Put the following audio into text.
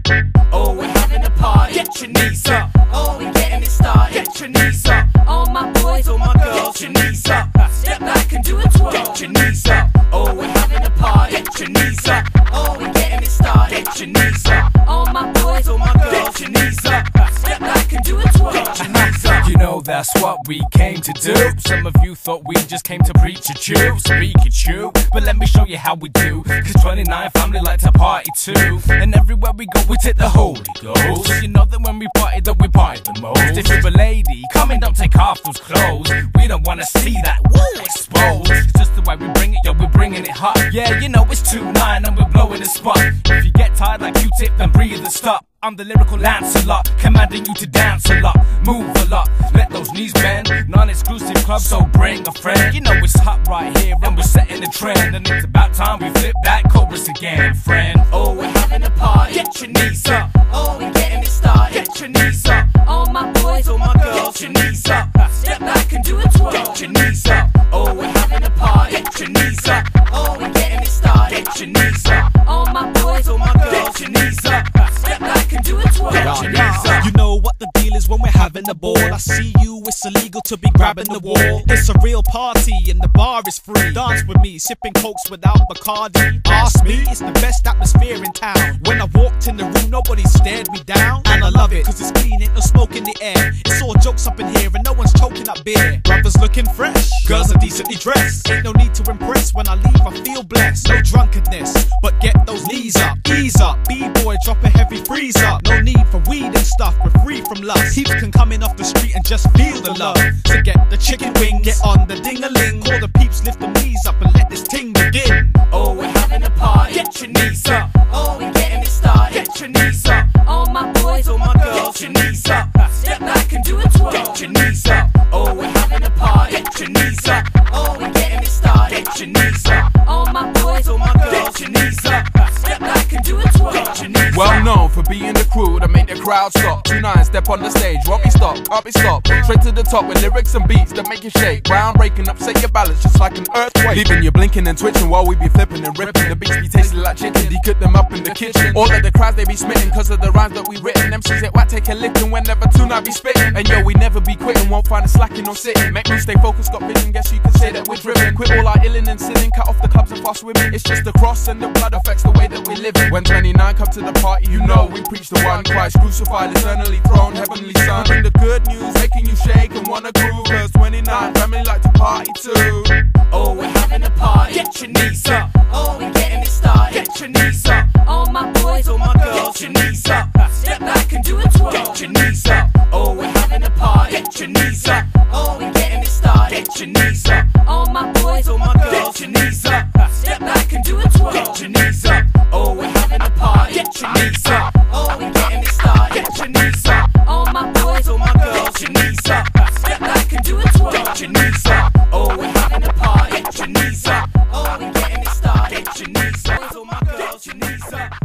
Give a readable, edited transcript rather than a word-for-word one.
Oh, we're having a party. Get your knees up. Oh, we're getting it started. Get your knees up. All my boys, all my girls, get your knees up. Step back and do a twirl. Get your knees up. Oh, we're having a party. Get your knees up. Oh, we're getting it started. Get your knees up. All my boys, all my girls, get your knees up. Step back and do a twirl. Get your knees up. You know that's what we came to do. Some of you thought we just came to preach a chew, speak it true, but let me show you how we do. Cause 29 family like to party too, and everywhere we go we take the Holy Ghost. You know that when we party that we party the most. If you're a lady, come and don't take off those clothes. We don't wanna see that woo exposed. It's just the way we bring it, yo, we're bringing it hot. Yeah, you know it's 2-9 and we're blowing the spot. If you get tired like Q-Tip, then breathe and stop. I'm the lyrical Lancelot, commanding you to dance a lot, move a lot, let those knees bend. Non-exclusive club, so bring a friend. You know it's hot right here and we're setting the trend, and it's about time we flip that chorus again, friend. Oh, we're having a party. Get your knees up. Oh, we're getting it started. Get your knees up. All my boys, all my girls, get your knees up. Step back and do a twirl. Get your knees up. Oh, we're having a party. Get your knees up. Oh, we're getting it started. Get your knees up. All my boys, all my girls, get your knees up. Step back and do a twirl. Get your knees up. You know what the deal is when we're having a ball. I see you, it's illegal to be grabbing the wall. It's a real party and the bar is free. Dance with me, sipping cokes without Bacardi. Ask me, it's the best atmosphere in town. When I walked in the room, nobody stared me down. And I love it, cause it's clean, ain't no smoke in the air. It's all jokes up in here and no one's choking up beer. Brothers looking fresh, girls are decently dressed. Ain't no need to impress, when I leave I feel blessed. No drunkenness, but get those knees up. Ease up, B-boy drop a heavy freeze up. No need for weed and stuff, we're free from lust. Heaps can come in off the street and just feel the love. So get the chicken wing, get on the ding-a-ling. Call the peeps, lift the knees up and let this ting begin. Oh, we're having a party. Get your knees up. Oh, we're getting it started. Get your knees up. All my boys, all my girls, get your knees up. Step back and do a twirl. Get your knees up. Oh, we're having a party. Get your knees up. Oh, we're getting it started. Get your knees up. All my boys, all my girls, get your knees up. Step back and do a twirl. Get your knees up. Well known for being the crew that make the crowd stop. 2-9 step on the stage, won't be stopped, can't be stopped. Straight to the top with lyrics and beats that make you shake. Groundbreaking, upset your balance just like an earthquake. Leaving you blinking and twitching while we be flipping and ripping. The beats be tasting like chicken, you cook them up in the kitchen. All of the crowds they be smitten cause of the rhymes that we written. MCs at whack take a licking whenever 2-9 be spitting. And yo, we never be quitting, won't find us slacking or sitting. Make me stay focused, got vision, guess you can say that we're driven. Quit all our illing and sinning, cut off the clubs and fast swimming. It's just the cross and the blood affects the way that we live. When 29 come to the party, you know we preach the one Christ crucified, eternally thrown, heavenly son. We bring the good news, making you shake and wanna groove. Cause 29 family like to party too. Oh, we're having a party. Get your knees up. Oh, we're getting it started. Get your knees up. All my boys, all my girls, get your knees up. Step back and do a twirl. Get your knees up. Oh, we're having a party. Get your knees up. Oh, we're getting it started. Get your knees up. All my boys, all my girls, get your knees up. Step back and do a twirl. Get your knees up. Oh, we're having a party. Get your knees up. Oh, we're getting it started. Get your knees up. All my boys, all my girls, get your knees up. Step back and do a twirl. Get your knees up. Oh, we're having a party. Get your knees up. Oh, we're getting it started. Get your knees up. All my girls, get your knees up.